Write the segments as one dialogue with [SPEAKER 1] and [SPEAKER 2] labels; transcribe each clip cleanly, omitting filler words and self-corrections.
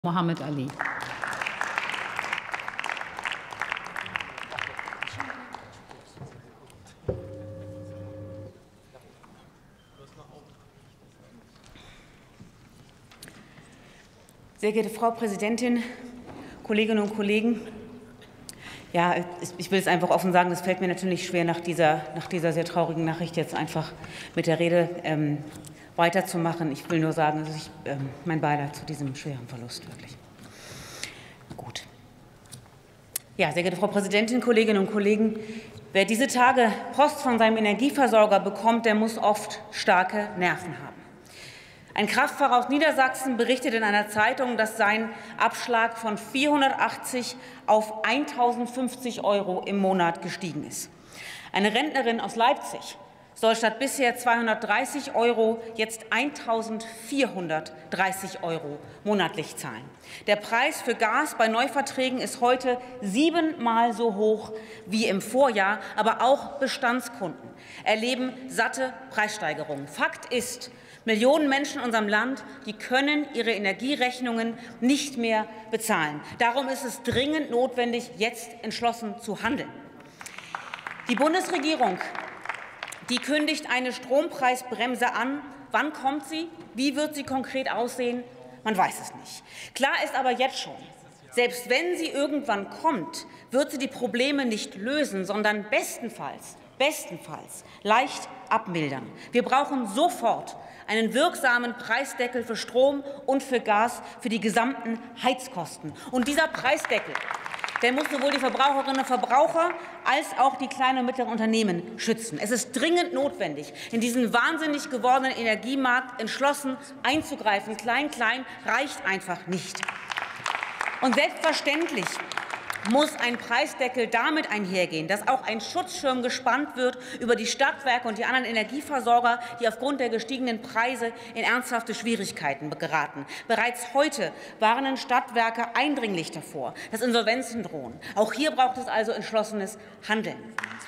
[SPEAKER 1] Mohammed Ali.
[SPEAKER 2] Sehr geehrte Frau Präsidentin, Kolleginnen und Kollegen! Ja, ich will es einfach offen sagen, es fällt mir natürlich schwer, nach dieser sehr traurigen Nachricht jetzt einfach mit der Rede weiterzumachen. Ich will nur sagen, dass mein Beileid zu diesem schweren Verlust wirklich. Gut. Ja, sehr geehrte Frau Präsidentin, Kolleginnen und Kollegen! Wer diese Tage Post von seinem Energieversorger bekommt, der muss oft starke Nerven haben. Ein Kraftfahrer aus Niedersachsen berichtet in einer Zeitung, dass sein Abschlag von 480 auf 1.050 € im Monat gestiegen ist. Eine Rentnerin aus Leipzig soll statt bisher 230 € jetzt 1.430 € monatlich zahlen. Der Preis für Gas bei Neuverträgen ist heute 7-mal so hoch wie im Vorjahr, aber auch Bestandskunden erleben satte Preissteigerungen. Fakt ist, Millionen Menschen in unserem Land, die können ihre Energierechnungen nicht mehr bezahlen. Darum ist es dringend notwendig, jetzt entschlossen zu handeln. Die Bundesregierung kündigt eine Strompreisbremse an. Wann kommt sie? Wie wird sie konkret aussehen? Man weiß es nicht. Klar ist aber jetzt schon, selbst wenn sie irgendwann kommt, wird sie die Probleme nicht lösen, sondern bestenfalls leicht abmildern. Wir brauchen sofort einen wirksamen Preisdeckel für Strom und für Gas für die gesamten Heizkosten. Und dieser Preisdeckel, der muss sowohl die Verbraucherinnen und Verbraucher als auch die kleinen und mittleren Unternehmen schützen. Es ist dringend notwendig, in diesen wahnsinnig gewordenen Energiemarkt entschlossen einzugreifen. Klein, klein reicht einfach nicht. Und selbstverständlich muss ein Preisdeckel damit einhergehen, dass auch ein Schutzschirm gespannt wird über die Stadtwerke und die anderen Energieversorger, die aufgrund der gestiegenen Preise in ernsthafte Schwierigkeiten geraten. Bereits heute warnen Stadtwerke eindringlich davor, dass Insolvenzen drohen. Auch hier braucht es also entschlossenes Handeln.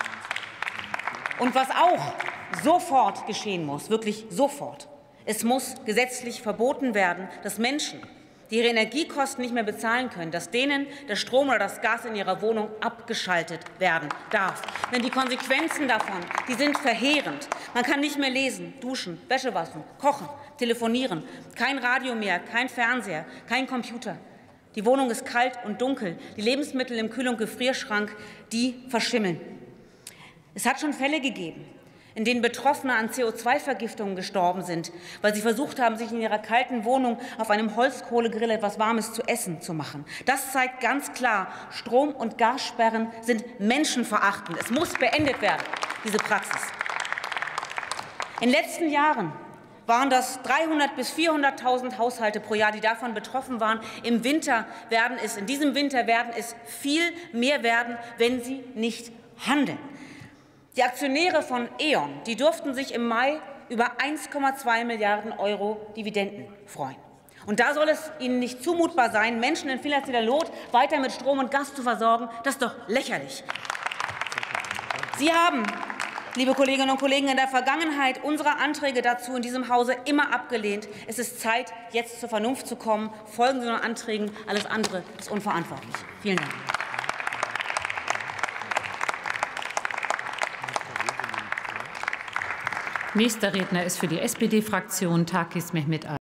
[SPEAKER 2] Und was auch sofort geschehen muss, wirklich sofort, es muss gesetzlich verboten werden, dass Menschen, die ihre Energiekosten nicht mehr bezahlen können, dass denen der Strom oder das Gas in ihrer Wohnung abgeschaltet werden darf. Denn die Konsequenzen davon, die sind verheerend. Man kann nicht mehr lesen, duschen, Wäsche waschen, kochen, telefonieren, kein Radio mehr, kein Fernseher, kein Computer. Die Wohnung ist kalt und dunkel. Die Lebensmittel im Kühl- und Gefrierschrank, die verschimmeln. Es hat schon Fälle gegeben, in denen Betroffene an CO2-Vergiftungen gestorben sind, weil sie versucht haben, sich in ihrer kalten Wohnung auf einem Holzkohlegrill etwas Warmes zu essen zu machen. Das zeigt ganz klar, Strom- und Gassperren sind menschenverachtend. Es muss beendet werden, diese Praxis. In den letzten Jahren waren das 300.000 bis 400.000 Haushalte pro Jahr, die davon betroffen waren. In diesem Winter werden es viel mehr werden, wenn sie nicht handeln. Die Aktionäre von E.ON, die durften sich im Mai über 1,2 Milliarden € Dividenden freuen. Und da soll es ihnen nicht zumutbar sein, Menschen in finanzieller Not weiter mit Strom und Gas zu versorgen. Das ist doch lächerlich. Sie haben, liebe Kolleginnen und Kollegen, in der Vergangenheit unsere Anträge dazu in diesem Hause immer abgelehnt. Es ist Zeit, jetzt zur Vernunft zu kommen. Folgen Sie unseren Anträgen. Alles andere ist unverantwortlich. Vielen Dank.
[SPEAKER 1] Nächster Redner ist für die SPD-Fraktion Takis Mehmet Ali.